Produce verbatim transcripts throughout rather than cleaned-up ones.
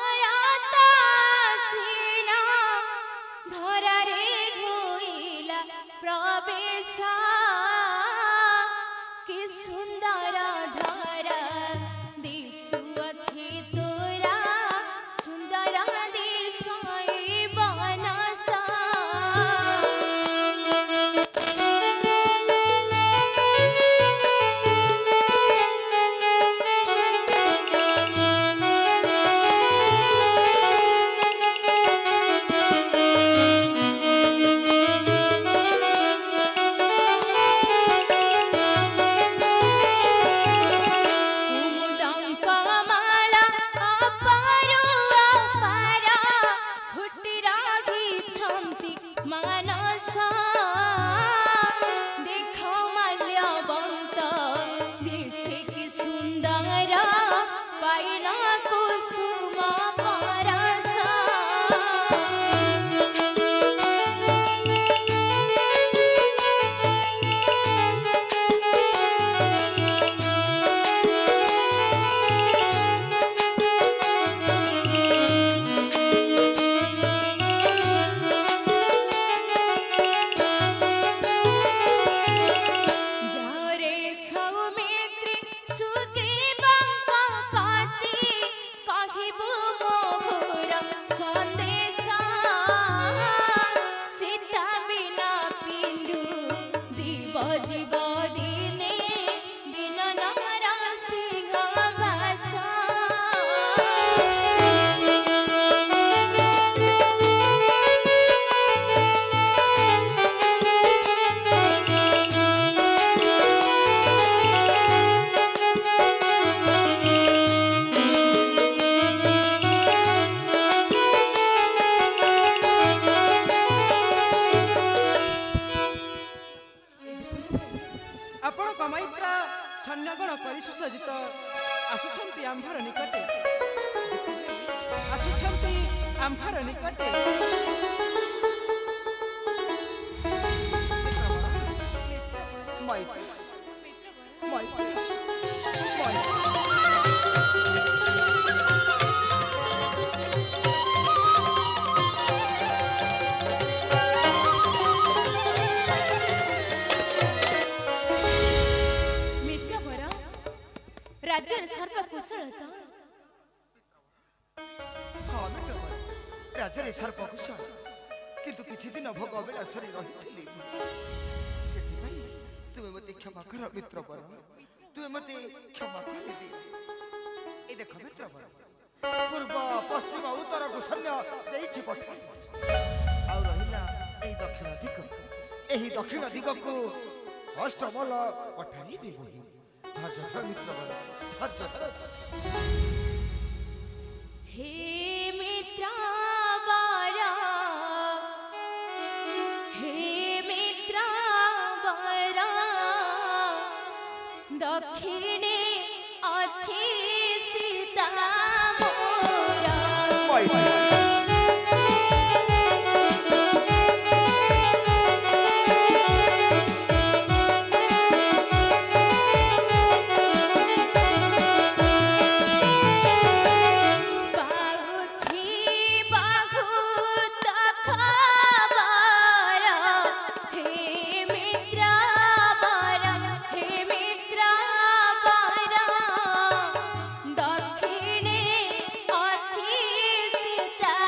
भरता सीना धरारे होइला प्रवेश कि सुंदर धरा दिसुअछि तोरा सुंदर दिसई बनस्ता राज्य सर्वकुशल राज्य सर्वकुशल किंतु किछि दिन भोग अभिलाषरे रही तुम्हें मत क्षमा कर मित्र बर तुम्हें मत क्षमा कर दे ए देख मित्र बर पूर्व पश्चिम उत्तर को सैन्य देछि पठ आ रहिला ए दक्षिण दिग एही दक्षिण दिग को अष्टमल पठाई भी होई धैर्य धर मित्र बर धैर्य हे मित्र बारा हे मित्र बारा दक्षिणे अच्छे सीता मोरा दक्षिणे अच्छी सीता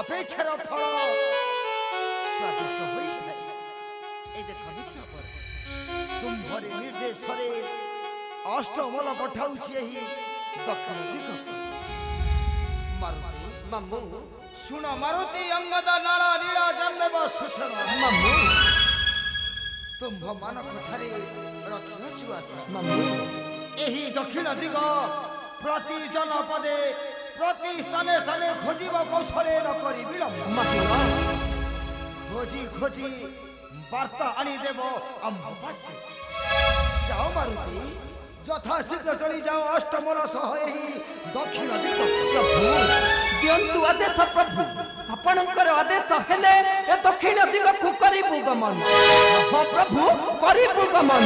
अपेक्षार फल स्वादिष्ट होइଥାଏ। ए देख मित्र पर तुम्भरे निर्देश रे अष्टमल पठाउछि एही दक्षिण दिग मारुति मामू सुन मारुति अंगद नाल नील जन्मेव सुषण मामू तुम्भ मानक ठारे रखिछु आशा मामू एही दक्षिण दिग प्रति जनपदे प्रति स्थाने स्थाने खोजिब कौशले न करी विलम्ब मामू खोजी खोजी वार्ता आनी देव अम्बासी जाओ मारुति यथा शीघ्र चली जाओ अष्टमल सह एही दक्षिण दिग प्रभु दियंतु आदेश प्रभु आपणकर आदेश हेले ए दक्षिण दिग को करिबु गमन हां प्रभु करिबु गमन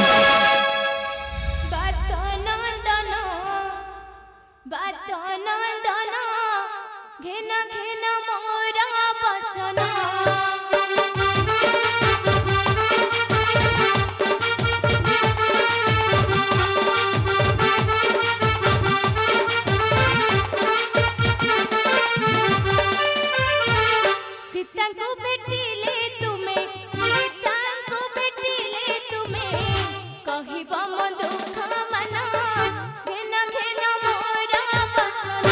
बात नंदन बात नंदन घेन घेन मोरा वचन सीता को बेटिले तुम्हें सीता को बेटिले तुम्हें कहिब मो दुख मना घेन घेन मोरा वचन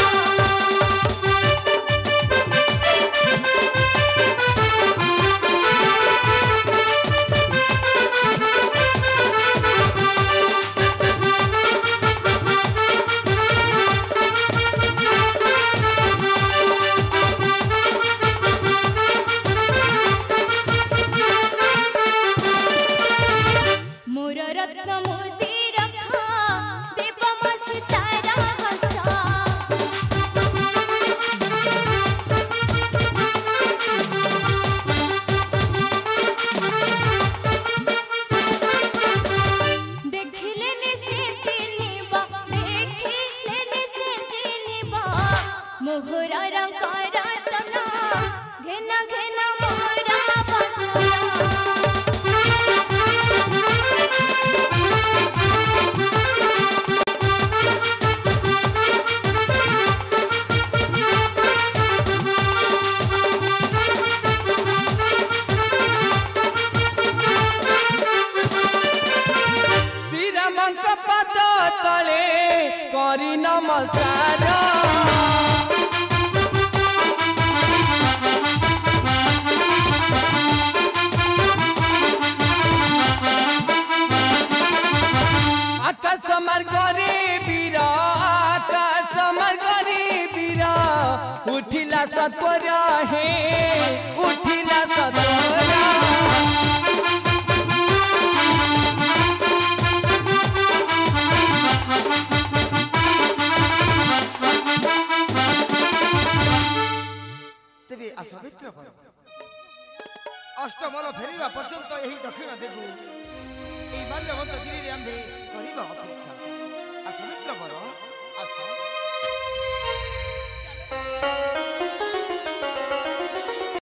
मोर रत्न मोती रखा देव मसी तारा हस्ता देखिले निश्चय चिन्हिबा देखिले निश्चय चिन्हिबा मोहर रंग रत्न घेन घेन मोरा वचन श्रीरामंक पद तले करी नमस्कार आकाश मार्ग रे वीर आकाश मार्ग रे वीर उठिला सत्वर हे उठिला सत्वर तेबे असमित्र पर अष्टमल फेरिबा पर्यंत एही दक्षिण दिगु एही माल्यवंत गिरी रे आम्भे करिबा अपेक्षा असमित्र पर